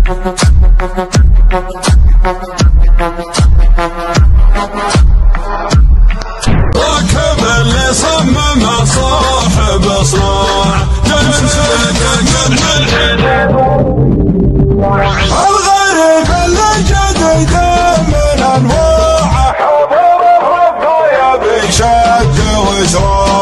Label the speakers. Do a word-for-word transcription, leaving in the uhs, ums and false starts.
Speaker 1: راكب اللي صمم صاحب صناع جنسك من الحديد، الغريب اللي جديد من انواع حضره الضايع بشد وزراع.